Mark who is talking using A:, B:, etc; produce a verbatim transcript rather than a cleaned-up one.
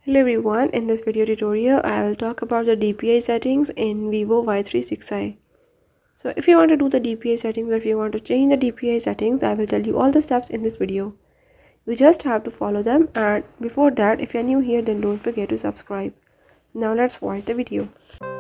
A: Hello everyone, in this video tutorial I will talk about the D P I settings in Vivo Y thirty-six i. So if you want to do the D P I settings or if you want to change the D P I settings, I will tell you all the steps in this video. You just have to follow them, and before that, if you are new here, then don't forget to subscribe. Now let's watch the video.